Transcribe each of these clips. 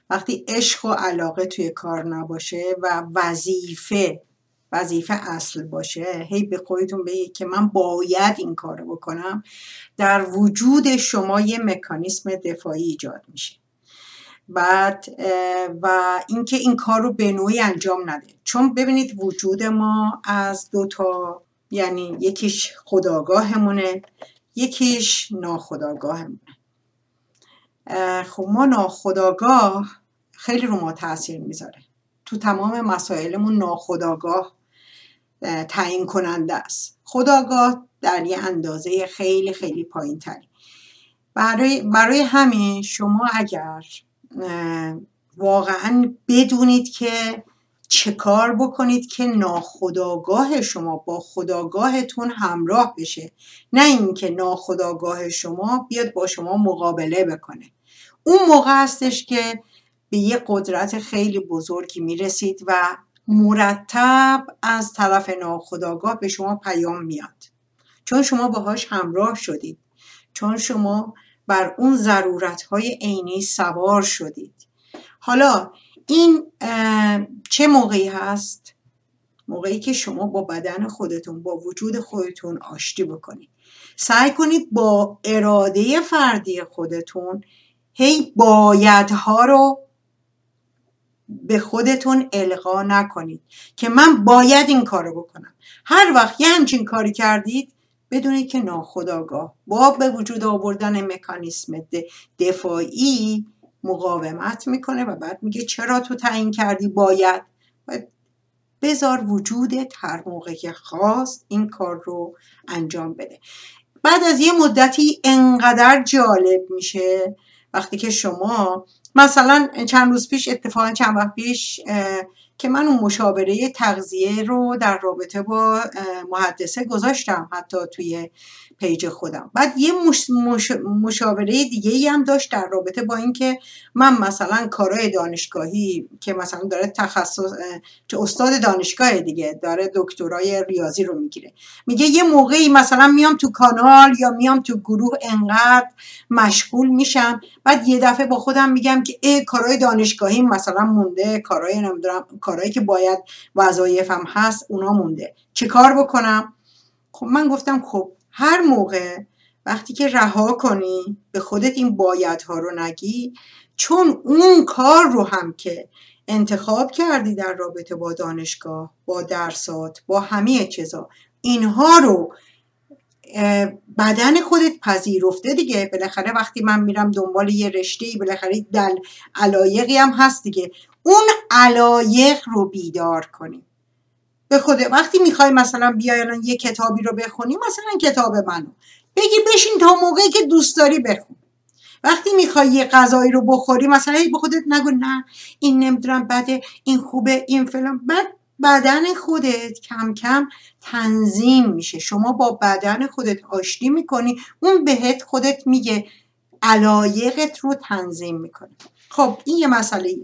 وقتی عشق و علاقه توی کار نباشه و وظیفه اصل باشه، هی به خودتون بگید که من باید این کارو بکنم، در وجود شما یه مکانیسم دفاعی ایجاد میشه. بعد و اینکه این کار رو به نوعی انجام نده، چون ببینید وجود ما از دوتا، یعنی یکیش خودآگاهمونه، یکیش ناخودآگاهمونه. خب ما ناخودآگاه خیلی رو ما تاثیر میذاره، تو تمام مسائلمون ناخودآگاه تعیین کننده است. خودآگاه در یه اندازه خیلی خیلی پایین تری. برای همین شما اگر واقعا بدونید که چه کار بکنید که ناخودآگاه شما با خودآگاهتون همراه بشه، نه اینکه ناخودآگاه شما بیاد با شما مقابله بکنه، اون موقع هستش که به یه قدرت خیلی بزرگی میرسید و مرتب از طرف ناخودآگاه به شما پیام میاد، چون شما باهاش همراه شدید، چون شما بر اون ضرورت‌های عینی سوار شدید. حالا این چه موقعی هست؟ موقعی که شما با بدن خودتون، با وجود خودتون آشتی بکنید. سعی کنید با اراده فردی خودتون هی بایدها رو به خودتون القا نکنید که من باید این کارو بکنم. هر وقت یه همچین کاری کردید بدونید که ناخودآگاه با به وجود آوردن مکانیسم دفاعی مقاومت میکنه و بعد میگه چرا تو تعیین کردی باید، بذار وجودت هر موقع که خواست این کار رو انجام بده. بعد از یه مدتی انقدر جالب میشه وقتی که شما مثلا چند روز پیش، اتفاقا چند وقت پیش که من اون مشاوره تغذیه رو در رابطه با محدثه گذاشتم حتی توی پیج خودم، بعد یه مشاوره دیگه ای هم داشت در رابطه با این که من مثلا کارهای دانشگاهی که مثلا داره تخصص، چه استاد دانشگاه دیگه داره دکترای ریاضی رو میگیره، میگه یه موقعی مثلا میام تو کانال یا میام تو گروه انقدر مشغول میشم، بعد یه دفعه با خودم میگم که کارهای دانشگاهی مثلا مونده، کارهای نمیدونم، کارهایی که باید وظایفم هست اونا مونده، چه کار بکنم؟ خب من گفتم خب هر موقع وقتی که رها کنی به خودت این بایدها رو نگی، چون اون کار رو هم که انتخاب کردی در رابطه با دانشگاه، با درسات، با همه چیزا، اینها رو بدن خودت پذیرفته دیگه. بالاخره وقتی من میرم دنبال یه رشته‌ای، بالاخره علایقی هم هست دیگه، اون علایق رو بیدار کنی به خودت. وقتی میخوای مثلا بیای الان یه کتابی رو بخونی، مثلا کتاب منو بگی بشین تا موقعی که دوست داری بخون. وقتی میخوای یه غذایی رو بخوری، مثلا به خودت نگو نه این نمیدونم بده، این خوبه، این فلان. بعد بدن خودت کم کم تنظیم میشه، شما با بدن خودت آشتی میکنی، اون بهت خودت میگه، علایقت رو تنظیم میکنه. خب این یه مسئله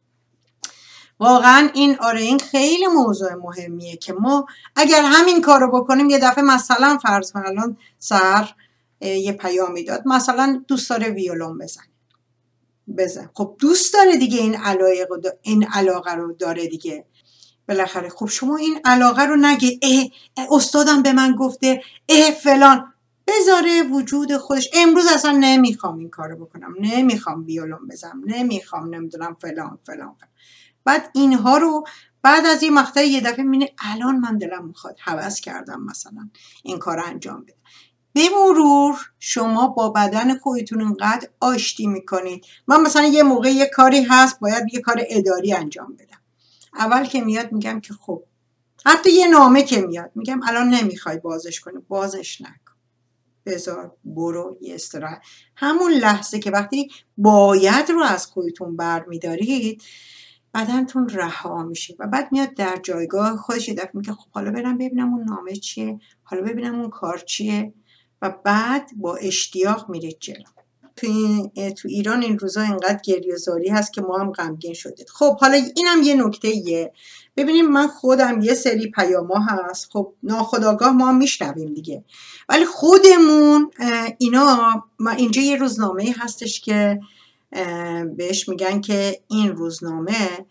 واقعا این خیلی موضوع مهمیه که ما اگر همین کار رو بکنیم، یه دفعه مثلا فرض کن الان سر یه پیامی داد مثلا دوست داره ویولون بزن، خب دوست داره دیگه، این علاقه رو داره دیگه بالاخره. خب شما این علاقه رو نگه استادم به من گفته فلان، بذاره وجود خودش امروز اصلا نمیخوام این کارو بکنم، نمیخوام ویولون بزنم، نمیخوام نمیدونم فلان فلان. بعد اینها رو بعد از این مقطع یه دفعه میبینی الان من دلم میخواد، هوس کردم مثلا این کار رو انجام بدم. به مرور شما با بدن خودتون انقدر آشتی میکنید. من مثلا یه موقع یه کاری هست باید یه کار اداری انجام بدم، اول که میاد میگم که خب، حتی یه نامه که میاد میگم الان نمیخوای بازش کنی، بازش نکن، بذار برو یه استراحت. همون لحظه که وقتی باید رو از خودتون برمیدارید، بدنتون رها میشه و بعد میاد در جایگاه خودش، یه دفعه میگه خب حالا برم ببینم اون نامه چیه، حالا ببینم اون کار چیه، و بعد با اشتیاق میرید جلو. تو ایران این روزا اینقدر گریه‌زاری هست که ما هم غمگین شدید. خب حالا اینم یه نکته ایه. ببینیم من خودم یه سری پیاما هست، خب ناخودآگاه ما میشنویم دیگه، ولی خودمون اینا، اینجا یه روزنامه هستش که بهش میگن که این روزنامه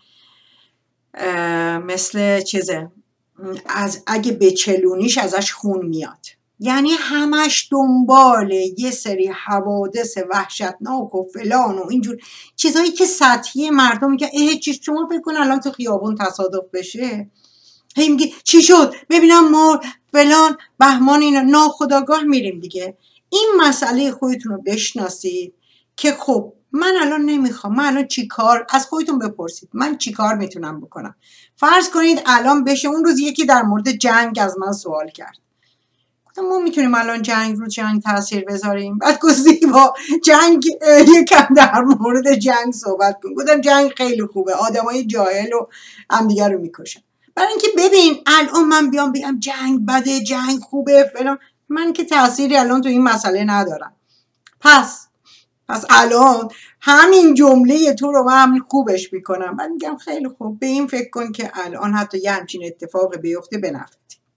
مثل چیزه، اگه بچلونیش ازش خون میاد. یعنی همش دنبال یه سری حوادث وحشتناک و فلان و اینجور چیزایی که سطحی مردم میگن شما فکر کن الان تو خیابون تصادف بشه هی میگی چی شد ببینم ما فلان بهمان اینا، ناخودآگاه میریم دیگه. این مسئله خودتون رو بشناسید که خب من الان نمیخوام، من الان چی کار، از خودتون بپرسید من چی کار میتونم بکنم. فرض کنید الان بشه، اون روز یکی در مورد جنگ از من سوال کرد، گفتم ما میتونیم الان جنگ تاثیر بذاریم؟ بعد گفت با جنگ یکم در مورد جنگ صحبت کن. گفتم جنگ خیلی خوبه، آدمای جاهل و همدیگه رو میکشن. برای اینکه ببین الان من بیام بگم جنگ بده جنگ خوبه فلان، من که تأثیری الان تو این مسئله ندارم. پس الان همین جمله تو رو من خوبش میکنم، بعد میگم خیلی خوب به این فکر کن که الان حتی یه همچین اتفاق بیفته به نفعت.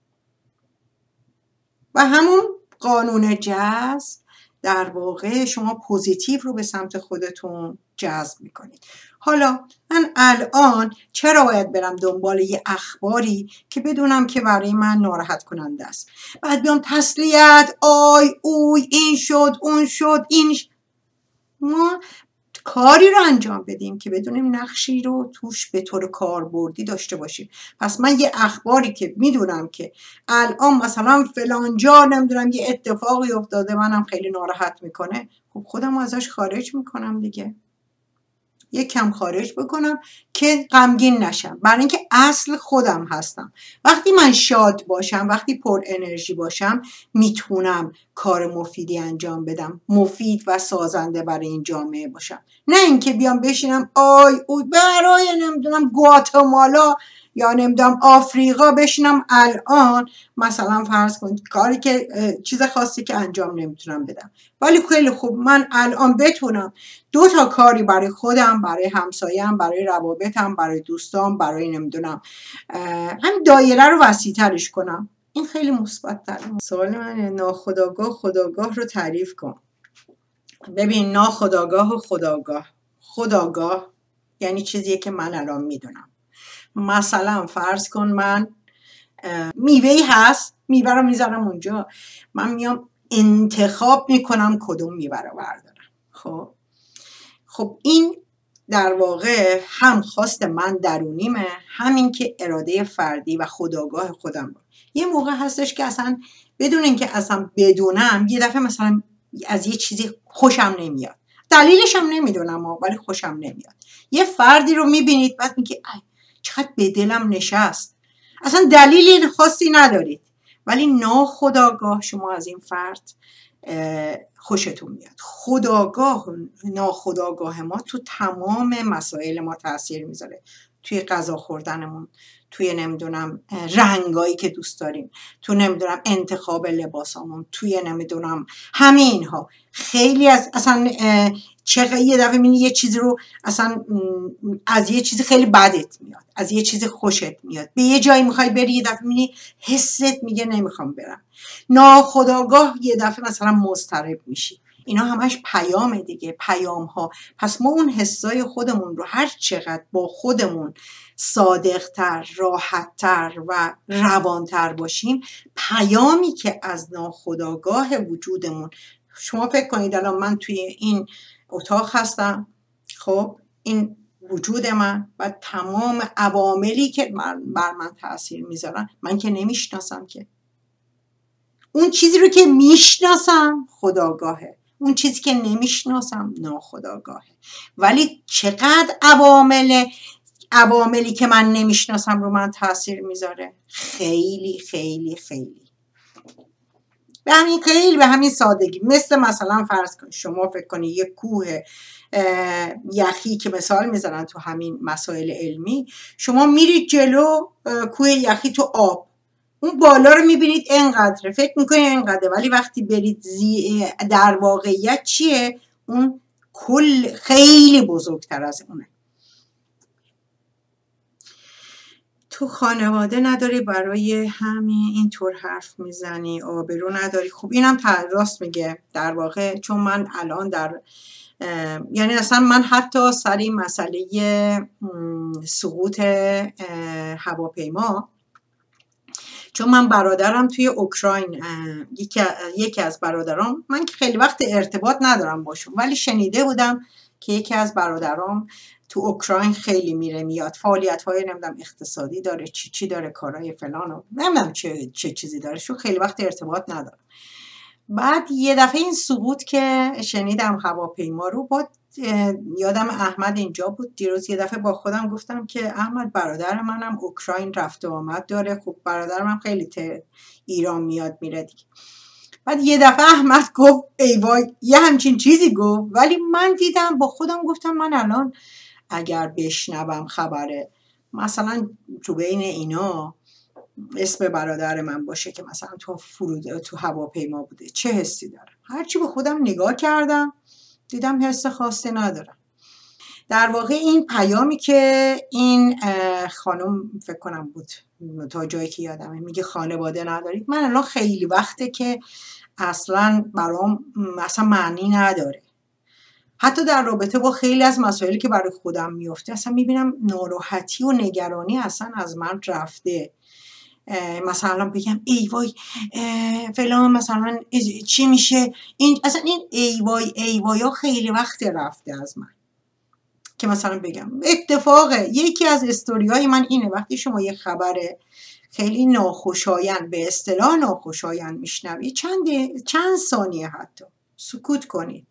و همون قانون جذب در واقع شما پوزیتیو رو به سمت خودتون جذب میکنید. حالا من الان چرا باید برم دنبال یه اخباری که بدونم که برای من ناراحت کننده است؟ بعد بیام تسلیت آی اوی این شد اون شد ما کاری رو انجام بدیم که بدونیم نقشی رو توش به طور کاربردی داشته باشیم. پس من یه اخباری که میدونم که الان مثلا فلان جا نمیدونم یه اتفاقی افتاده منم خیلی ناراحت میکنه، خب خودم ازش خارج میکنم دیگه، یک کم خارج بکنم که غمگین نشم، برای اینکه اصل خودم هستم. وقتی من شاد باشم، وقتی پر انرژی باشم، میتونم کار مفیدی انجام بدم، مفید و سازنده برای این جامعه باشم. نه اینکه بیام بشینم آی اوی برای نمیدونم گواتمالا یا نمیدونم آفریقا بشینم الان مثلا فرض کنید کاری که چیز خاصی که انجام نمیتونم بدم، ولی خیلی خوب من الان بتونم 2 تا کاری برای خودم، برای همسایم، برای روابطم، برای دوستام، برای نمیدونم هم دایره رو وسیع‌ترش کنم. این خیلی مثبت‌تره. سوال من ناخودآگاه خودآگاه رو تعریف کن. ببین ناخودآگاه و خودآگاه یعنی چیزیه که من الان میدونم. مثلا فرض کن من میوه‌ای هست، میوه رو میذارم اونجا، من میام انتخاب میکنم کدوم میوه رو بردارم. خب این در واقع هم خواست من درونیمه، همین که اراده فردی و خودآگاه خودم بود. یه موقع هستش که اصلا بدون اینکه اصلا بدونم یه دفعه مثلا از یه چیزی خوشم نمیاد، دلیلش هم نمیدونم ولی خوشم نمیاد. یه فردی رو میبینید بعد میگه چقدر به دلم نشست، اصلا دلیلی خاصی ندارید ولی ناخودآگاه شما از این فرد خوشتون میاد. خودآگاه و ناخودآگاه ما تو تمام مسائل ما تاثیر میذاره، توی غذا خوردنمون، توی نمیدونم رنگایی که دوست داریم، تو نمیدونم انتخاب لباسامون، توی نمیدونم همین ها. خیلی از اصلا یه دفعه میبینی یه چیزی رو اصلا از یه چیزی خیلی بدت میاد، از یه چیزی خوشت میاد، به یه جایی میخوای بری یه دفعه میبینی حست میگه نمیخوام برم. ناخودآگاه یه دفعه مثلا مضطرب میشی. اینا همش پیامه دیگه، پیام ها. پس ما اون حسای خودمون رو هر چقدر با خودمون صادقتر، راحتتر و روانتر باشیم، پیامی که از ناخودآگاه وجودمون، شما فکر کنید الان من توی این اتاق هستم، خب این وجود من و تمام عواملی که بر من تأثیر میذارن من که نمیشناسم که. اون چیزی رو که میشناسم خودآگاهه، اون چیزی که نمیشناسم ناخودآگاهه. ولی چقدر عواملی که من نمیشناسم رو من تأثیر میذاره؟ خیلی خیلی خیلی. به همین سادگی. مثلا فرض کن شما فکر کنید یک کوه یخی که مثال میزنن تو همین مسائل علمی، شما میرید جلو کوه یخی تو آب، اون بالا رو میبینید اینقدره، فکر میکنید اینقدره، ولی وقتی برید در واقعیت چیه؟ اون کل خیلی بزرگتر از اونه. تو خانواده نداری برای همین اینطور حرف میزنی، آبرو نداری. خب اینم راست میگه در واقع، چون من الان در یعنی اصلا من حتی سر این مسئله سقوط هواپیما، چون من برادرم توی اوکراین، یکی از برادرام، من که خیلی وقت ارتباط ندارم باشون، ولی شنیده بودم که یکی از برادرام تو اوکراین خیلی میره میاد، فعالیت‌های نمیدونم اقتصادی داره، چی داره، کارهای فلان و نمیدونم چه چیزی داره، شو خیلی وقت ارتباط ندارم. بعد یه دفعه این سقوط که شنیدم هواپیما رو، با یادم احمد اینجا بود دیروز، یه دفعه با خودم گفتم که احمد برادر منم اوکراین رفت و آمد داره، خب برادرم هم خیلی ایران میاد میره دیگه. بعد یه دفعه احمد گفت ای وای، یه همچین چیزی گفت، ولی من دیدم با خودم گفتم من الان اگر بشنوم خبره مثلا تو بین اینا اسم برادر من باشه که مثلا تو هواپیما بوده، چه حسی دارم؟ هرچی به خودم نگاه کردم دیدم حس خاصی ندارم. در واقع این پیامی که این خانم فکر کنم بود تا جایی که یادمه میگه خانواده ندارید، من الان خیلی وقته که اصلا برام اصلا معنی نداره. حتی در رابطه با خیلی از مسائلی که برای خودم میفته اصلا میبینم ناراحتی و نگرانی اصلا از من رفته. مثلا بگم ای وای فلان مثلا چی میشه، این اصلا این ای وای ها خیلی وقت رفته از من. که مثلا بگم اتفاقه یکی از استوریای من اینه، وقتی شما یه خبر خیلی ناخوشایند، به اصطلاح ناخوشایند میشنوید، چند ثانیه حتی سکوت کنید.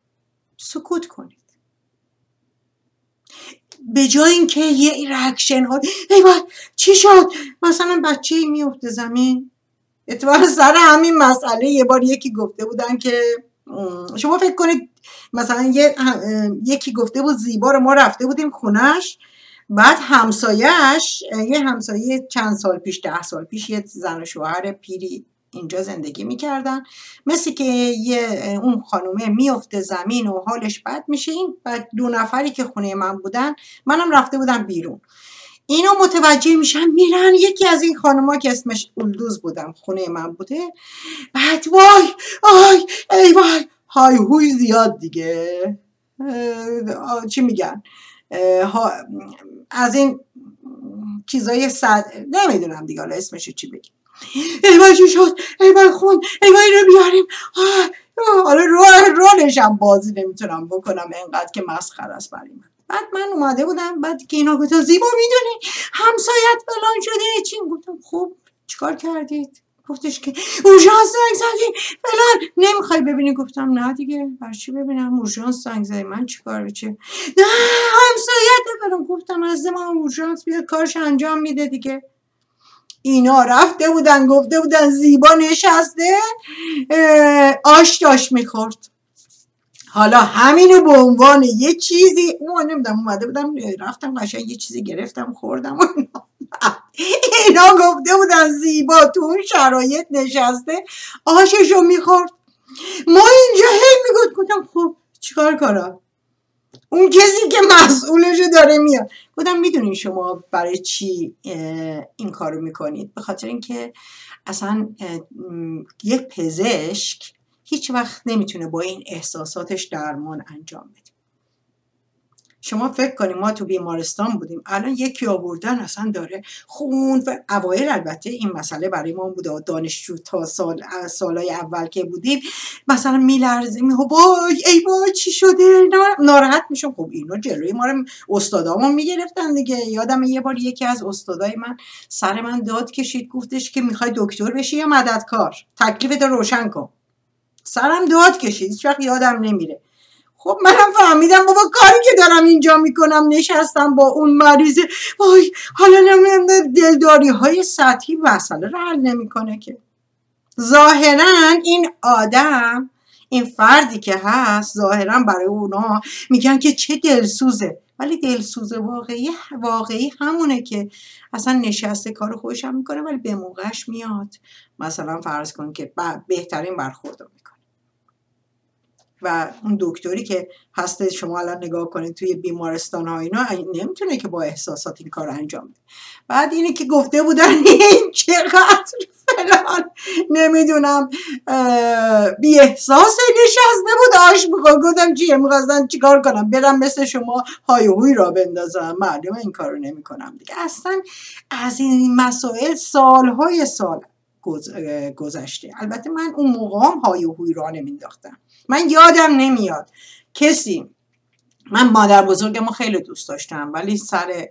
به جای اینکه یه ریاکشن ها ای وای چی شد، مثلا بچه‌ای میفته زمین. اتفاقا سر همین مسئله یه بار یکی گفته بودن که شما فکر کنید مثلا یکی گفته بود زیبا رو ما رفته بودیم خونش، بعد همسایه‌اش، یه همسایه چند سال پیش 10 سال پیش یه زن و شوهر پیری اینجا زندگی میکردن، مثل که اون خانومه میفته زمین و حالش بد میشه. این بعد 2 نفری که خونه من بودن، منم رفته بودم بیرون، اینا متوجه میشن میرن، یکی از این خانوما که اسمش اولدوز بودم خونه من بوده، بعد وای آی ای وای های هوی زیاد دیگه، چی میگن، از این چیزای نمیدونم دیگه حالا اسمشو چی بگیم، ای وای چی شد، ای وای خون، ای وای رو بیاریم، حالا رولش هم بازی نمیتونم بکنم انقدر که مسخره است برای من. بعد من اومده بودم، بعد که اینا گفتن زیبا میدونی همسایت فلان شده چی، گفتم خب چیکار کردید؟ گفتش که اورژانس زنگ زدی فلان، نمیخوای ببینی؟ گفتم نه دیگه، برای چی ببینم؟ اورژانس زنگ زدی، من چیکار بچه؟ نه همسایت فلان. گفتم از ما اورژانس بیاد کارش انجام میده دیگه. اینا رفته بودن گفته بودن زیبا نشسته آش داشت میخورد. حالا همینو به عنوان یه چیزی نمیدونم اومده بودم رفتم قشنگ یه چیزی گرفتم خوردم و اینا گفته بودن زیبا تو اون شرایط نشسته آششو میخورد. ما اینجا هی گفتم خب چیکار کنم؟ اون کسی که مسئولشو داره میاد. گفتم میدونین شما برای چی این کارو میکنید؟ به خاطر اینکه اصلا یک پزشک هیچ وقت نمیتونه با این احساساتش درمان انجام بده. شما فکر کنید ما تو بیمارستان بودیم، الان یکی آوردن اصلا داره خون و اوایل البته این مسئله برای ما بوده، دانشجو تا سالای اول که بودیم مثلا میلرزیم، وای ای وای چی شده، ناراحت میشم. خب اینا جلوی ما رو استادامون میگرفتن دیگه. یادم یه بار یکی از استادای من سر من داد کشید، گفتش که میخوای دکتر بشی یا مددکار، تکلیفتو روشن کن. سرم داد کشید، هیچ وقت یادم نمیره. خب منم فهمیدم بابا کاری که دارم اینجا میکنم نشستم با اون مریضه، وای حالا نمیدونم دلداری های سطحی مسئله رو حل نمیکنه که. ظاهرا این آدم، این فردی که هست، ظاهرا برای اونا میگن که چه دلسوزه، ولی دلسوز واقعی همونه که اصلا نشسته کار خودش هم میکنه ولی به موقعش میاد مثلا فرض کن که بهترین برخورد میکنه. و اون دکتری که هست شما الان نگاه کنید توی بیمارستان ها اینا نمیتونه که با احساسات این کار انجام بده. بعد اینی که گفته بودن این چقدر فلان نمیدونم بی احساس نشسته بود آش میخواد. گفتم چیه میخواستن چیکار کنم؟ برم مثل شما های هوی را بندازم؟ معلومه این کارو نمیکنم دیگه. اصلا از این مسائل سالهای سال گذشته. البته من اون موقع هم های هوی را نمینداختم. من یادم نمیاد کسی، من مادر بزرگمو خیلی دوست داشتم ولی سر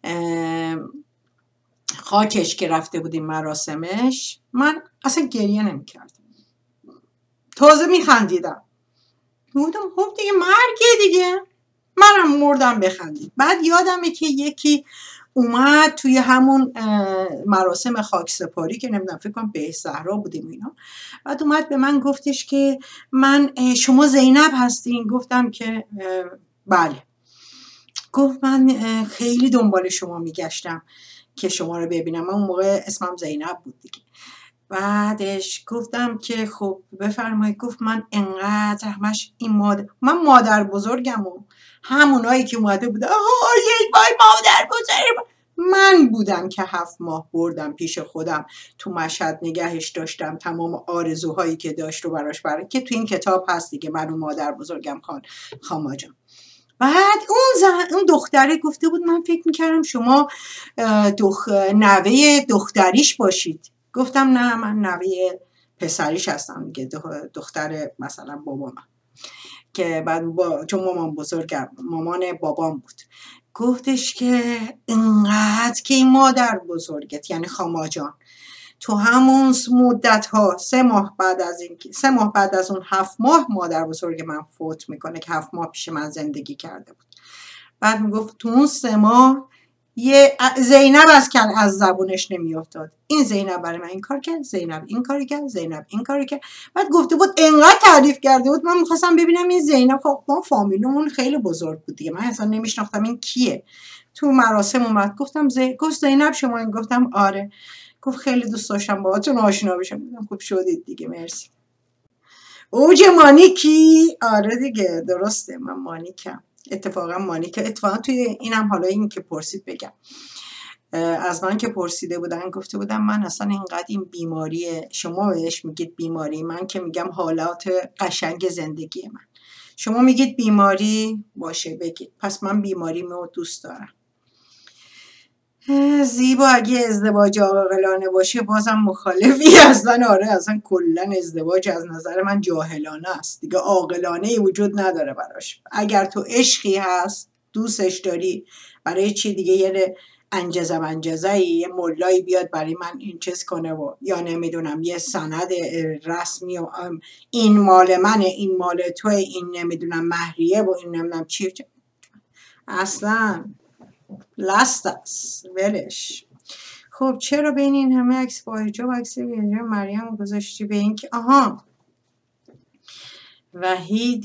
خاکش که رفته بودیم مراسمش من اصلا گریه نمیکردم، تازه میخندیدم. بودم خب دیگه مرگه دیگه، منم مردم بخندید. بعد یادمه که یکی اومد توی همون مراسم خاک سپاری که نمیدونم فکر کنم به زهرا بودیم اینا، بعد اومد به من گفتش که من شما زینب هستین؟ گفتم که بله. گفت من خیلی دنبال شما میگشتم که شما رو ببینم، من اون موقع اسمم زینب بود دیگه. بعدش گفتم که خب بفرمایید. گفت من انقدر همش این من مادر بزرگم و همونایی که اومده بودن یک بای مادر بزرگ من بودم که 7 ماه بردم پیش خودم تو مشهد نگهش داشتم، تمام آرزوهایی که داشت رو براش که تو این کتاب هست دیگه، من و مادر بزرگم خاماجان. بعد اون دختره گفته بود من فکر میکردم شما نوه دختریش باشید. گفتم نه من نوه پسریش هستم دیگه، دختر مثلا بابام، که بعد چون مامان بابام بود. گفتش که اینقدر که این مادر بزرگت یعنی خاماجان تو همون مدت ها 3 ماه بعد از اون 7 ماه مادر بزرگ من فوت میکنه که 7 ماه پیش من زندگی کرده بود. بعد میگفت تو اون 3 ماه یه زینب از زبونش نمیافتاد. این زینب برای من این کار کرد، زینب این کاری کرد، زینب این کاری کرد. بعد گفته بود انقدر تعریف کرده بود من میخواستم ببینم این زینب، خب ما فامیلمون خیلی بزرگ بود دیگه، من اصلا نمیشناختم این کیه. تو مراسم اومد گفتم گفت زینب شما این؟ گفتم آره. گفت خیلی دوست داشتم باهاتون آشنا بشم. گفتم خوب شدید دیگه مرسی. اوج مانیکی؟ آره دیگه درسته من مانیکم. اتفاقا توی اینم حالا این که پرسید بگم، از من که پرسیده بودن گفته بودم من اصلا اینقدر این بیماری شما بهش میگید بیماری، من که میگم حالات قشنگ زندگی من. شما میگید بیماری باشه بگید، پس من بیماریمو دوست دارم. زیبا اگه ازدواج عاقلانه باشه بازم مخالفی هستن. آره اصلا کلا ازدواج از نظر من جاهلانه است دیگه، عاقلانه وجود نداره براش. اگر تو عشقی هست دوستش داری، برای چی دیگه یه منجزه‌ای یه ملایی بیاد برای من این چیز کنه و یا نمیدونم یه سند رسمی و این مال منه این مال توه این نمیدونم مهریه و این نمیدونم چی. اصلا لاست است ولش. خب چرا بین این همه عکس با حجاب عکس مریم گذاشتی؟ به این که وحید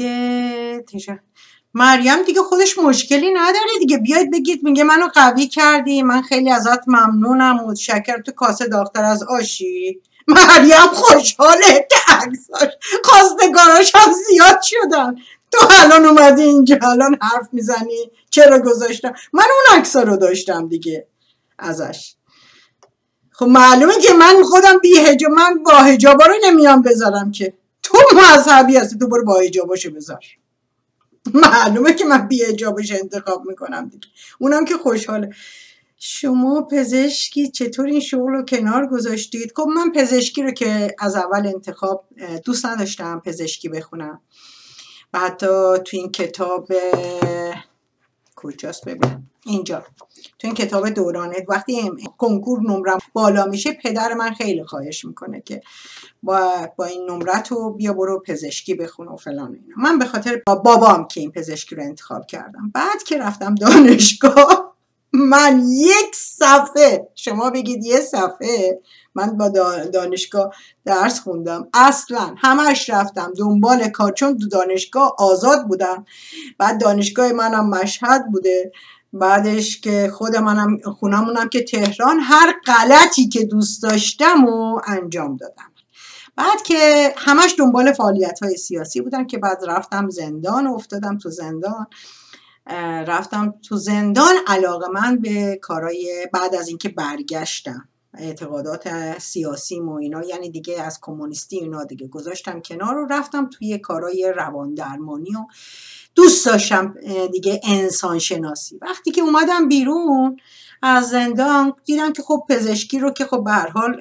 مریم دیگه خودش مشکلی نداره دیگه، بیاید بگید میگه منو قوی کردی، من خیلی ازت ممنونم، متشکرم، تو کاسه داختر از آشی. مریم خوشحاله که عکساش خواستگاراش هم زیاد شدن. تو الان اومدی اینجا الان حرف میزنی چرا گذاشتم؟ من اون عکسا رو داشتم دیگه ازش. خب معلومه که من خودم بی حجاب، من با حجابا رو نمیام بذارم که. تو مذهبی هستی تو برو با حجاباشو بذار. معلومه که من بی حجابش انتخاب میکنم دیگه، اونم که خوشحاله. شما پزشکی چطور این شغل رو کنار گذاشتید؟ خب من پزشکی رو که از اول انتخاب دوست نداشتم پزشکی بخونم و حتی تو این کتاب کجاست ببینم اینجا تو این کتاب دورانه وقتی کنکور نمرم بالا میشه پدر من خیلی خواهش میکنه که با این نمرت رو بیا برو پزشکی بخون و فلان اینا. من به خاطر بابام که این پزشکی رو انتخاب کردم. بعد که رفتم دانشگاه من 1 صفحه، شما بگید 1 صفحه، من با دانشگاه درس خوندم اصلا همش رفتم دنبال کار، چون تو دانشگاه آزاد بودم. بعد دانشگاه منم مشهد بوده، بعدش که خود منم خونمونم که تهران، هر غلطی که دوست داشتم و انجام دادم. بعد که همش دنبال فعالیت‌های سیاسی بودم که بعد رفتم زندان، افتادم تو زندان. رفتم تو زندان علاقه‌مند به کارهای، بعد از اینکه برگشتم اعتقادات سیاسی و اینا، یعنی دیگه از کمونیستی اینا دیگه گذاشتم کنار و رفتم توی کارهای روان درمانی و دوست داشتم دیگه انسان شناسی. وقتی که اومدم بیرون از زندان دیدم که خب پزشکی رو که خب به هر حال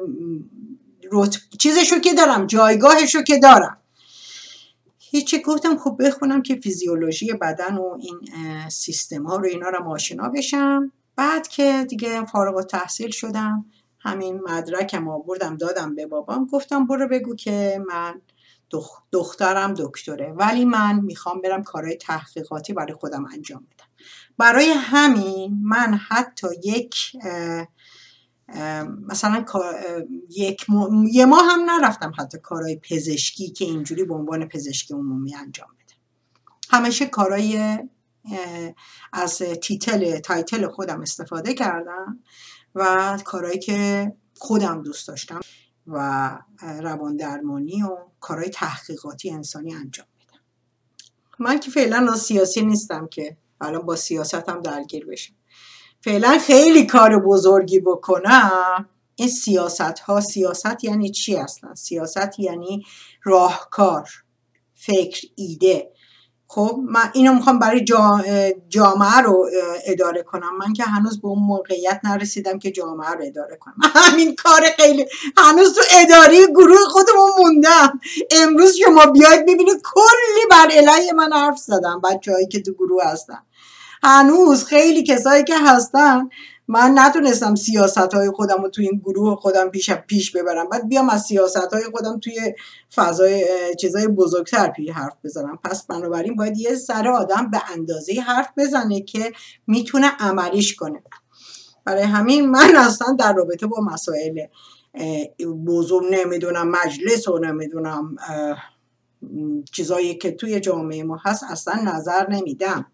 چیزشو که دارم، جایگاهشو که دارم، هیچی. گفتم خب بخونم که فیزیولوژی بدن و این سیستم ها رو اینا رو آشنا بشم. بعد که دیگه فارغ التحصیل شدم، همین مدرکم آوردم دادم به بابام، گفتم برو بگو که من دخترم دکتره ولی من میخوام برم کارهای تحقیقاتی برای خودم انجام بدم. برای همین من حتی مثلا یه ماه هم نرفتم حتی کارهای پزشکی که اینجوری به عنوان پزشکی عمومی انجام بدم. همیشه کارهای از تایتل خودم استفاده کردم و کارهایی که خودم دوست داشتم و روان درمانی و کارهای تحقیقاتی انسانی انجام بدم. من که فعلا سیاسی نیستم که الان با سیاستم درگیر بشم. فعلا خیلی کار بزرگی بکنم. این سیاست یعنی چی اصلا؟ سیاست یعنی راهکار، فکر، ایده. خب من اینو میخوام برای جامعه رو اداره کنم. من که هنوز به اون موقعیت نرسیدم که جامعه رو اداره کنم. همین کار خیلی هنوز تو اداری گروه خودمون موندم. امروز شما بیاید ببینید کلی بر علیه من حرف زدم بچه‌هایی که تو گروه هستن. هنوز خیلی کسایی که هستن من نتونستم سیاست‌های خودم رو توی این گروه خودم پیش ببرم. بعد بیام از سیاست‌های خودم توی فضای چیزای بزرگتر حرف بزنم. پس بنابراین باید یه سر آدم به اندازه حرف بزنه که میتونه عملیش کنه. برای همین من اصلا در رابطه با مسائل بزرگ نمیدونم مجلس و نمیدونم چیزایی که توی جامعه ما هست اصلا نظر نمیدم،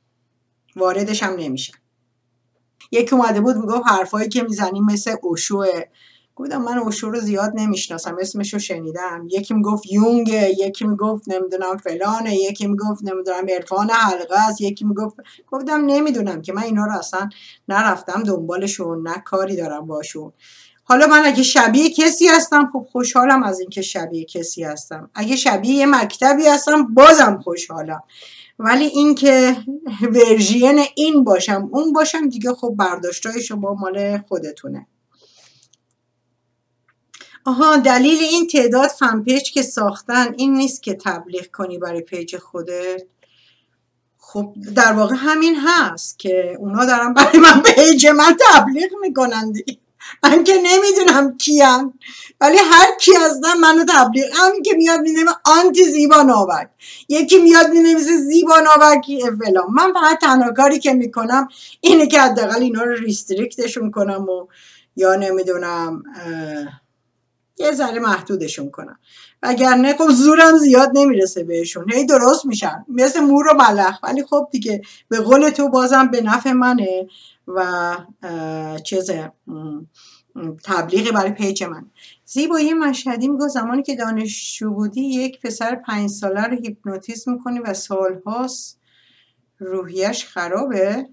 واردش هم نمیشم. یکی اومده بود میگفت حرفایی که میزنیم مثل اوشوه. گفتم من اوشو رو زیاد نمیشناسم، اسمشو شنیدم. یکی میگفت یونگه، یکی میگفت نمیدونم فلانه، یکی میگفت نمیدونم عرفان حلقه است، یکی میگفت. گفتم نمیدونم که من اینا رو اصلا نرفتم دنبالشون، نه کاری دارم باشون. حالا من اگه شبیه کسی هستم خب خوشحالم از اینکه شبیه کسی هستم. اگه شبیه یه مکتبی هستم بازم خوشحالم. ولی این که ورژین این باشم اون باشم دیگه خب برداشتای شما مال خودتونه. آها، دلیل این تعداد فن پیج که ساختن این نیست که تبلیغ کنی برای پیج خودت. خب در واقع همین هست که اونا دارن برای من پیج من تبلیغ میکنن دیگه. من که نمیدونم کیان، ولی هر کی هستن منو تبلیغ. همین که میاد مینویسه آنتی زیبا ناوک، یکی میاد مینویسه زیبا ناوک فلان. من فقط تنها کاری که میکنم اینه که حداقل اینا رو ریستریکتشون کنم و یا نمیدونم یه ذره محدودشون کنم، وگرنه خب زورم زیاد نمیرسه بهشون. هی درست میشن مثل مور و ملخ، ولی خب دیگه به قول تو بازم به نفع منه و تبلیغی برای پیج من. زیبایی مشهدی میگه زمانی که دانشجو بودی یک پسر 5 ساله رو هیپنوتیزم میکنی و سالهاست روحیش خرابه.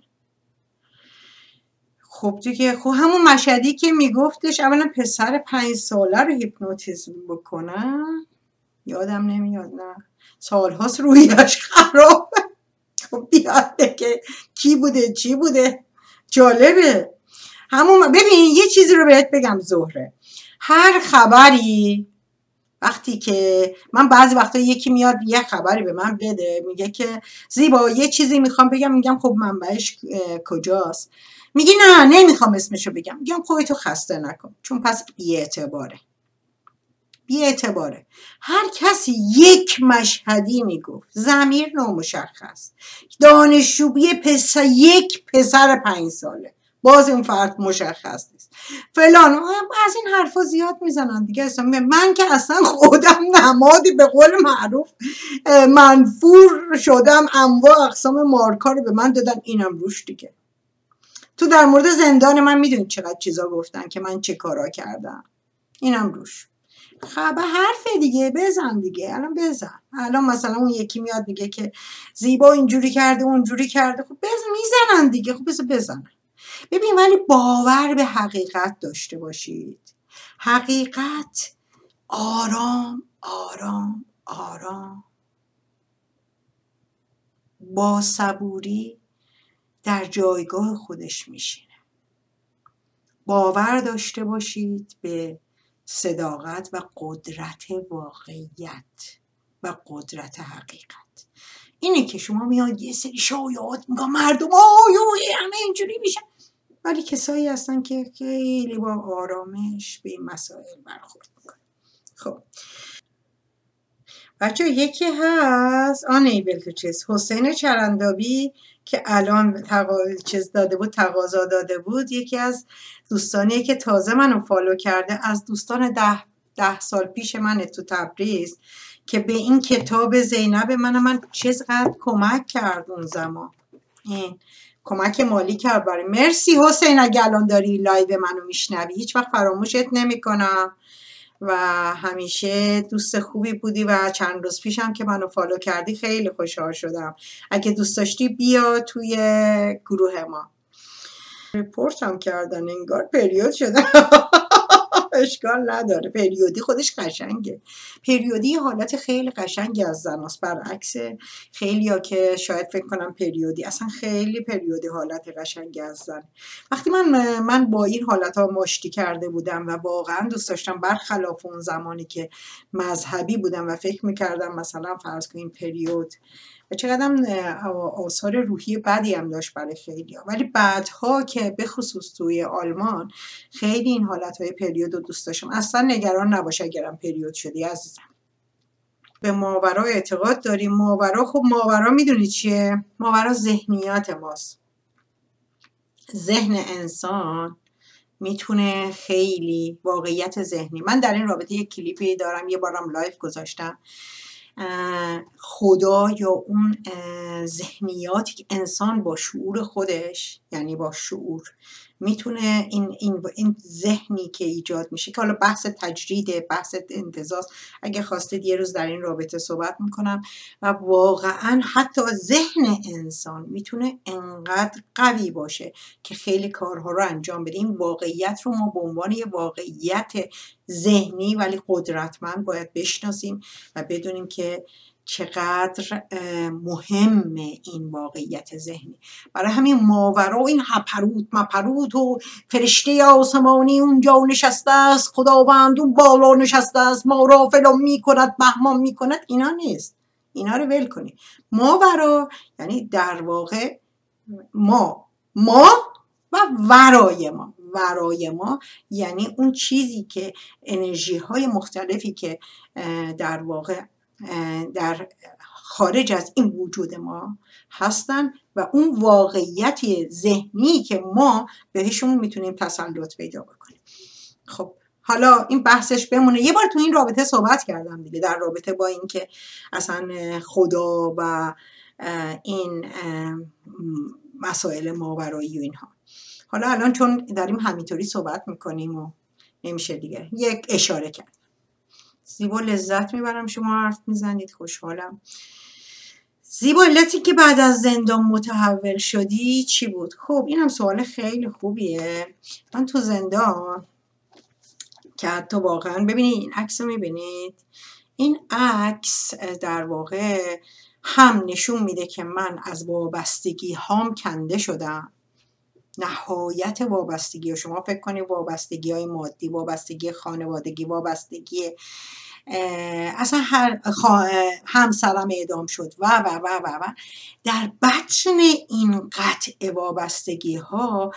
خب دیگه خب همون مشهدی که میگفتش اولا پسر 5 ساله رو هیپنوتیزم بکنن، یادم نمیاد، نه سالهاست روحیش خرابه. خب بیاد که کی بوده چی بوده. جالبه. همون ببین یه چیزی رو بهت بگم زهره، هر خبری وقتی که من بعضی وقتا یکی میاد یه خبری به من بده میگه که زیبا یه چیزی میخوام بگم، میگم خب منبعش کجاست؟ میگی نه نمیخوام اسمشو بگم. میگم خودتو خسته نکن، چون پس بی‌اعتباره. هر کسی یک مشهدی میگفت، ضمیر نامشخص، دانشجوی یک پسر 5 ساله، باز اون فرد مشخص نیست، فلان، از این حرفا زیاد میزنن دیگه. من که اصلا خودم نمادی به قول معروف منفور شدم، انواع اقسام مارکا رو به من دادن، اینم روش دیگه. تو در مورد زندان من میدونید چقدر چیزا گفتن که من چه کارا کردم، اینم روش. خب حرف دیگه بزن دیگه، الان بزن. الان مثلا اون یکی میاد میگه که زیبا اینجوری کرده اونجوری کرده، خب بزن، میزنن دیگه، خب بزن. ببین ولی باور به حقیقت داشته باشید. حقیقت آرام آرام آرام با صبوری در جایگاه خودش میشینه. باور داشته باشید به صداقت و قدرت واقعیت و قدرت حقیقت. اینه که شما میاد یه سری شایعات میگن مردم همه اینجوری میشن، ولی کسایی هستن که خیلی با آرامش به این مسائل برخورد میکنن. خب بچه یکی هست unable to چیز، حسین چرندابی که الان چیز داده بود، تقاضا داده بود، یکی از دوستانیه که تازه منو فالو کرده، از دوستان 10 سال پیش منه تو تبریز، که به این کتاب زینب من چقدر کمک کرد اون زمان، این کمک مالی کرد برای. مرسی حسین، اگه الان داری لایو منو میشنوی هیچ وقت فراموشت نمیکنم و همیشه دوست خوبی بودی و چند روز پیشم که منو فالو کردی خیلی خوشحال شدم. اگه دوست داشتی بیا توی گروه ما. رپورت هم کردن انگار پریود شده. اشکال نداره، پریودی خودش قشنگه. پریودی یه حالت خیلی قشنگی از زن است، برعکس خیلی ها که شاید فکر کنم پریودی، اصلا خیلی پریودی حالت قشنگی از زن. وقتی من با این حالت ها مشتی کرده بودم و واقعا دوست داشتم، برخلاف اون زمانی که مذهبی بودم و فکر میکردم مثلا فرض کنیم پریود و چقدر آثار روحی بدی هم داشت برای خیلی ها، ولی بعدها که به خصوص توی آلمان خیلی این حالتهای پریود رو دوست داشتم. اصلا نگران نباش اگرم پریود شدی عزیزم. به ماورا اعتقاد داریم. ماورا، خب ماورا میدونی چیه؟ ماورا ذهنیات ماست. ذهن انسان میتونه خیلی واقعیت ذهنی، من در این رابطه یک کلیپی دارم، یه بارم لایف گذاشتم، خدا یا اون ذهنیاتی که انسان با شعور خودش، یعنی با شعور میتونه این ذهنی که ایجاد میشه، که حالا بحث تجرید، بحث انتزاع، اگه خواستید یه روز در این رابطه صحبت میکنم، و واقعا حتی ذهن انسان میتونه انقدر قوی باشه که خیلی کارها رو انجام بده. این واقعیت رو ما به عنوان یه واقعیت ذهنی ولی قدرتمند باید بشناسیم و بدونیم که چقدر مهمه این واقعیت ذهنی. برای همین ماورا و این مپروت و فرشته آسمانی اونجا نشسته است، خداوند اون بالا نشسته است، ما را فلان میکند بهمان میکند، اینا نیست. اینا رو ول کنید. ماورا یعنی در واقع ما و ورای ما یعنی اون چیزی که انرژی های مختلفی که در واقع در خارج از این وجود ما هستن و اون واقعیت ذهنی که ما بهشون میتونیم تسلط پیدا بکنیم. خب حالا این بحثش بمونه. یه بار تو این رابطه صحبت کردم دیگه، در رابطه با این که اصلا خدا و این مسائل ماورایی و اینها. حالا الان چون داریم همینطوری صحبت میکنیم و نمیشه دیگه، یک اشاره کرد. زیبا لذت میبرم شما حرف میزنید، خوشحالم. زیبا، علتی که بعد از زندان متحول شدی چی بود؟ خب این هم سوال خیلی خوبیه. من تو زندان که حتی واقعا ببینید این عکس رو میبینید، این عکس در واقع هم نشون میده که من از وابستگی هام کنده شدم، نهایت وابستگی. و شما فکر کنید وابستگی های مادی، وابستگی خانوادگی، وابستگی اصلا همسرم اعدام شد و در بطن این قطع وابستگی ها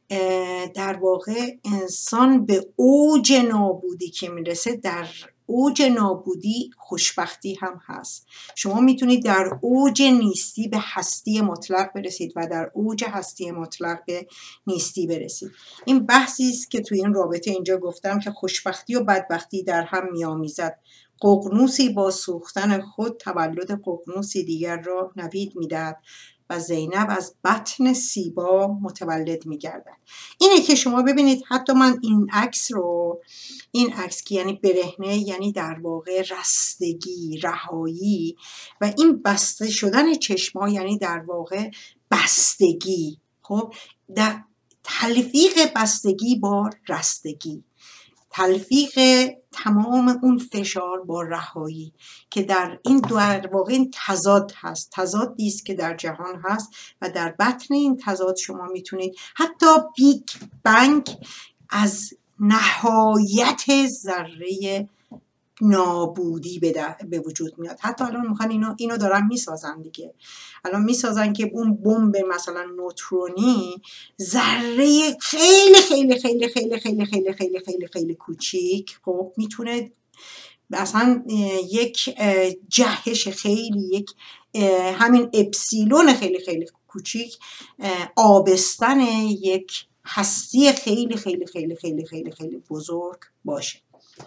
در واقع انسان به اوج نابودی که میرسه. در اوج نابودی خوشبختی هم هست. شما میتونید در اوج نیستی به هستی مطلق برسید و در اوج هستی مطلق به نیستی برسید. این بحثی است که توی این رابطه اینجا گفتم که خوشبختی و بدبختی در هم میآمیزد. ققنوسی با سوختن خود تولد ققنوسی دیگر را نوید میدهد. و زینب از بطن سیبا متولد میگردد. اینه که شما ببینید حتی من این عکس که یعنی برهنه، یعنی در واقع رستگی، رهایی، و این بسته شدن چشما یعنی در واقع بستگی. خب در تلفیق بستگی با رستگی، تلفیق تمام اون فشار با رهایی، که در این در واقع این تضاد هست، تضادی است که در جهان هست و در بطن این تضاد شما میتونید حتی بیگ بنگ از نهایت ذره نابودی به وجود میاد. حتی الان میخوان اینو دارن میسازن دیگه، الان میسازن که اون بمب مثلا نوترونی ذره خیلی خیلی خیلی خیلی خیلی خیلی خیلی خیلی خیلی کوچیک خب میتونه مثلا یک جهش خیلی، یک همین اپسیلون خیلی خیلی کوچیک آبستن یک هستی خیلی خیلی خیلی خیلی خیلی خیلی بزرگ باشه.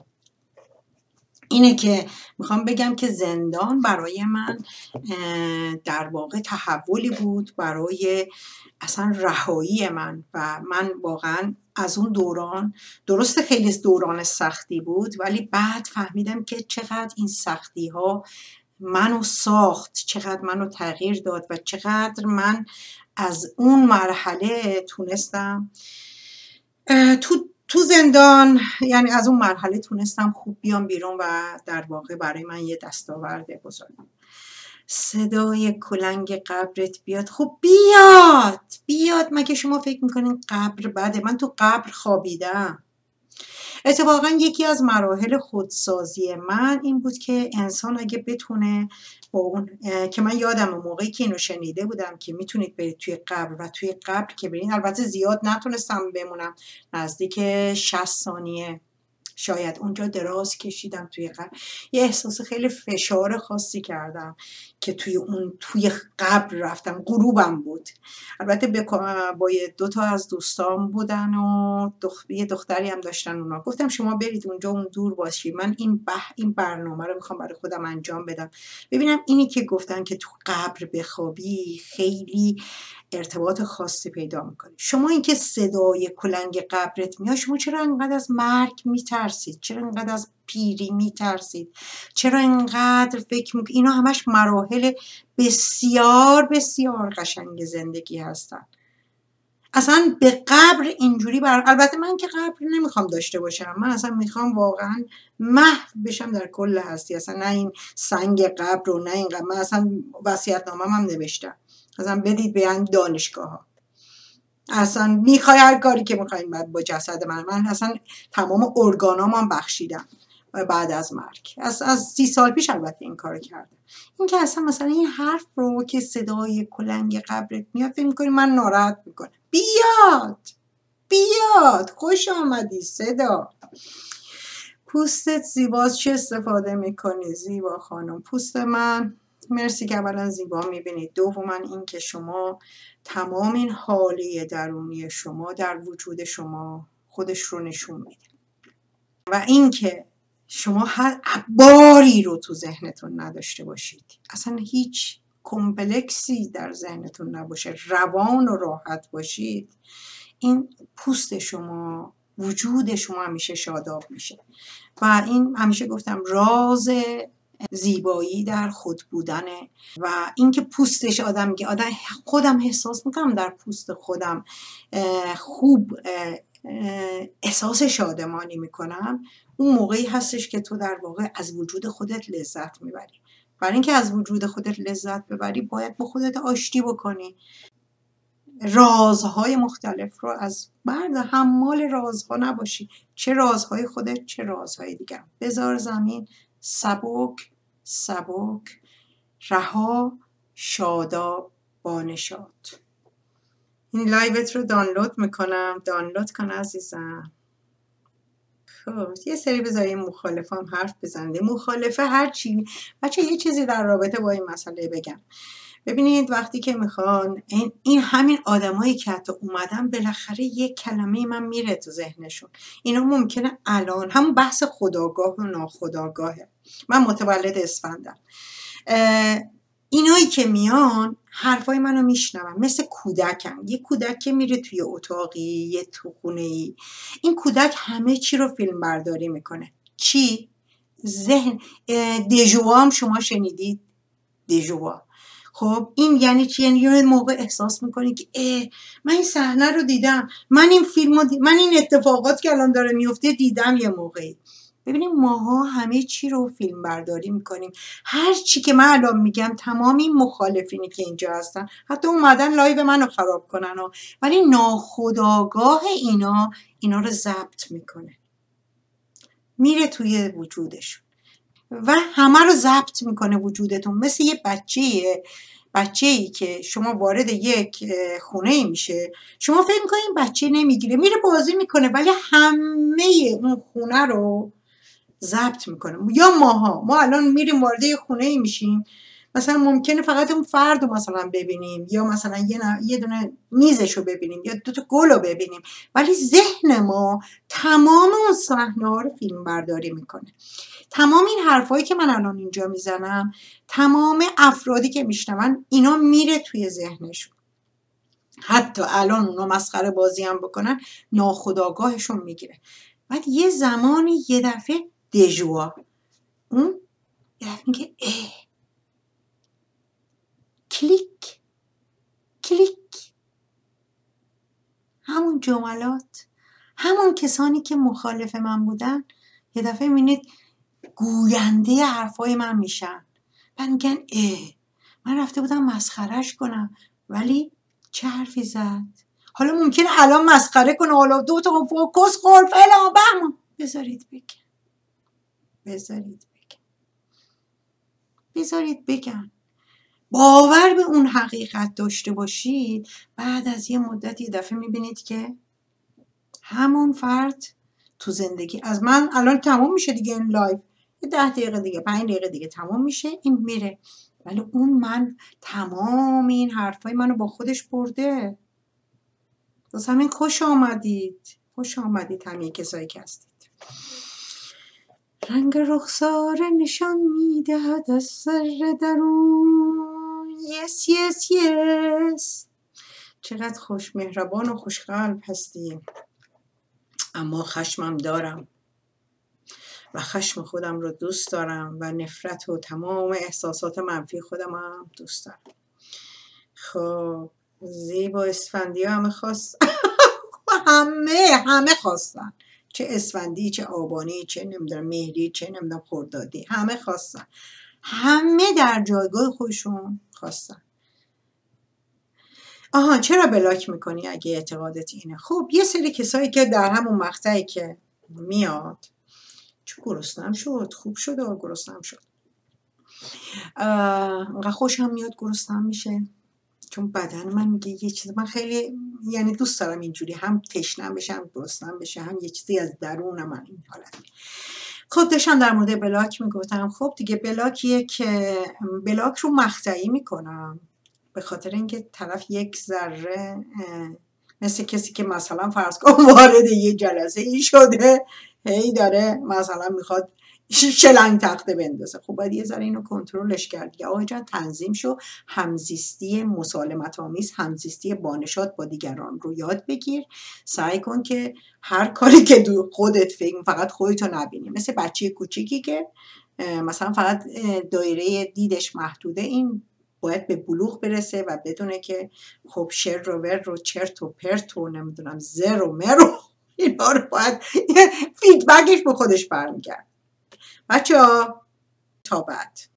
اینه که میخوام بگم که زندان برای من در واقع تحولی بود برای اصلا رهایی من، و من واقعا از اون دوران، درست خیلی دوران سختی بود، ولی بعد فهمیدم که چقدر این سختی ها منو ساخت، چقدر منو تغییر داد و چقدر من از اون مرحله تونستم تو زندان، یعنی از اون مرحله تونستم خوب بیام بیرون و در واقع برای من یه دستاورد بزرگ. صدای کلنگ قبرت بیاد. خب بیاد مگه شما فکر میکنین قبر بده؟ من تو قبر خوابیدم. اتفاقا یکی از مراحل خودسازی من این بود که انسان اگه بتونه با اون که من یادم موقعی که اینو شنیده بودم که میتونید برید توی قبر و توی قبر که برین، البته زیاد نتونستم بمونم، نزدیک 60 ثانیه شاید اونجا دراز کشیدم توی قبر. یه احساس خیلی فشار خاصی کردم که توی قبر رفتم. غروبم بود، البته با 2 از دوستان بودن و یه دختری هم داشتن. اونا گفتم شما برید اونجا، اون دور باشی، من این برنامه رو میخوام برای خودم انجام بدم، ببینم اینی که گفتن که تو قبر بخوابی خیلی ارتباط خاصی پیدا میکنی. شما این که صدای کلنگ قبرت میاد، شما چرا انقدر از مرگ میترسید؟ چرا انقدر از پیری میترسید؟ چرا انقدر فکر میکنید؟ اینا همش مراحل بسیار بسیار قشنگ زندگی هستن. اصلا به قبر اینجوری البته من که قبر نمیخوام داشته باشم، من اصلا میخوام واقعا محو بشم در کل هستی، اصلا نه این سنگ قبر رو، نه این قبر. من اصلا وصیت‌نامه‌م هم نوشتم، اصلا بدید بیان دانشگاه ها، اصلا میخوای هر کاری که میخواین با جسد من اصلا تمام ارگانام هم بخشیدم بعد از مرگ. از 30 سال پیش البته این کارو کردم. این که اصلا مثلا این حرف رو که صدای کلنگ قبرت میاد فکر میکنی من ناراحت میکنم. بیاد خوش آمدی صدا. پوستت زیباست، چه استفاده میکنی زیبا خانم؟ پوست من مرسی که اولا زیبا میبینید، دوما این که شما تمام این حاله درونی شما در وجود شما خودش رو نشون میده، و این که شما هر باری رو تو ذهنتون نداشته باشید، اصلا هیچ کمپلکسی در ذهنتون نباشه، روان و راحت باشید، این پوست شما، وجود شما همیشه شاداب میشه. و این همیشه گفتم راز زیبایی در خود بودنه، و اینکه پوستش آدم خودم احساس میکنم در پوست خودم خوب احساس شادمانی میکنم، اون موقعی هستش که تو در واقع از وجود خودت لذت میبری. برای اینکه از وجود خودت لذت ببری باید با خودت آشتی بکنی، رازهای مختلف رو از حمال رازها نباشی، چه رازهای خودت چه رازهای دیگر. بذار زمین، سبک رها، شاداب، بانشاد. این لایوت رو دانلود میکنم، دانلود کن عزیزم. خب یه سری بذاری مخالفه هم حرف بزنده. مخالفه هر چی بچه، یه چیزی در رابطه با این مسئله بگم. ببینید وقتی که میخوان این همین آدمایی که حتی اومدن بالاخره یک کلمه من میره تو ذهنشون، اینا ممکنه الان همون بحث خودآگاه و ناخودآگاهه. من متولد اسفندم، اینایی که میان حرفای منو میشنون، مثل کودکن. یه کودک که میره توی اتاقی، یه تو خونه ای، این کودک همه چی رو فیلم برداری میکنه. چی؟ ذهن. دژوا هم شما شنیدید؟ دژوا. خب این یعنی چی؟ یعنی یه موقع احساس میکنی که من این صحنه رو دیدم، من این فیلم رو من این اتفاقات که الان داره میفته دیدم یه موقعی. ببینیم ماها همه چی رو فیلم برداری میکنیم. هر چی که من الان میگم تمام این مخالفینی که اینجا هستن حتی اومدن لایو منو خراب کنن ولی ناخودآگاه اینا رو ضبط میکنه، میره توی وجودشون و همه رو ضبط میکنه وجودتون. مثل یه بچه‌ای که شما وارد یک خونه ای میشه، شما فکر میکنید این بچه نمیگیره، میره بازی میکنه ولی همه اون خونه رو ضبط میکنه. یا ما الان میریم وارد یه خونه ای میشیم، مثلا ممکنه فقط اون فرد رو مثلا ببینیم، یا مثلا یه دونه میزش رو ببینیم، یا دوتا گل رو ببینیم، ولی ذهن ما تمام اون صحنه ها رو فیلم برداری میکنه. تمام این حرفایی که من الان اینجا میزنم، تمام افرادی که میشنون اینا میره توی ذهنشون. حتی الان اونا مسخره بازی هم بکنن ناخودآگاهشون میگیره. بعد یه زمانی یه دفعه دژوا، اون یه دفعه میگه کلیک کلیک. همون جملات، همون کسانی که مخالف من بودن یه دفعه میبینید گوینده حرفای من میشن. بعد میگن من رفته بودم مسخرش کنم ولی چه حرفی زد. حالا ممکنه الان مسخره کنه، حالا دو تا فوکس خور فلان بهم. بذارید بگن. باور به اون حقیقت داشته باشید، بعد از یه مدت یه دفعه میبینید که همون فرد تو زندگی از من الان تموم میشه دیگه، این لایف 10 دقیقه دیگه 5 دقیقه دیگه تموم میشه، این میره، ولی اون من تمام این حرفای منو با خودش برده. واسه همین خوش آمدید همه کسایی که هستید. رنگ رخسار نشان میدهد از سر درون. یس یس یس. چقدر خوش مهربان و خوش قلب هستی. اما خشمم دارم و خشم خودم رو دوست دارم و نفرت و تمام احساسات منفی خودم هم دوست دارم. خب زیبا اسفندی همه خواست همه خواستن، چه اسفندی، چه آبانی، چه نمیدونم مهری، چه نمیدونم خردادی، همه خواستن، همه در جایگاه خودشون خواستن. چرا بلاک میکنی اگه اعتقادت اینه؟ خب یه سری کسایی که در همون مقطعی که میاد چون گرسنم شد، خوب شد گرسنم شد، انقدر خوشم میاد گرسنم میشه، چون بدن من میگه یه چیز، من خیلی یعنی دوست دارم اینجوری هم تشنم بشه هم گرسنم بشه، هم یه چیزی از درون من این حالت. خب داشتم در مورد بلاک میگفتم. خب دیگه بلاکیه که بلاک رو مقطعی میکنم به خاطر اینکه طرف یک ذره مثل کسی که مثلا فرض کن وارد یه جلسه ای شده، هی داره مثلا میخواد شلنگ تخته بندازه. خب باید یه ذره اینو کنترلش کرد که آقا جان تنظیم شو، همزیستی مسالمت آمیز، همزیستی بانشات با دیگران رو یاد بگیر. سعی کن که هر کاری که خودت فقط خودتو نبینی. مثل بچه کوچیکی که مثلا فقط دایره دیدش محدوده، این باید به بلوغ برسه و بدونه که خب شر و ور رو چرت و پرت و نمیدونم زر و مر و اینا رو باید فیدبکش به خودش برمیگرد. بچه‌ها تا بعد.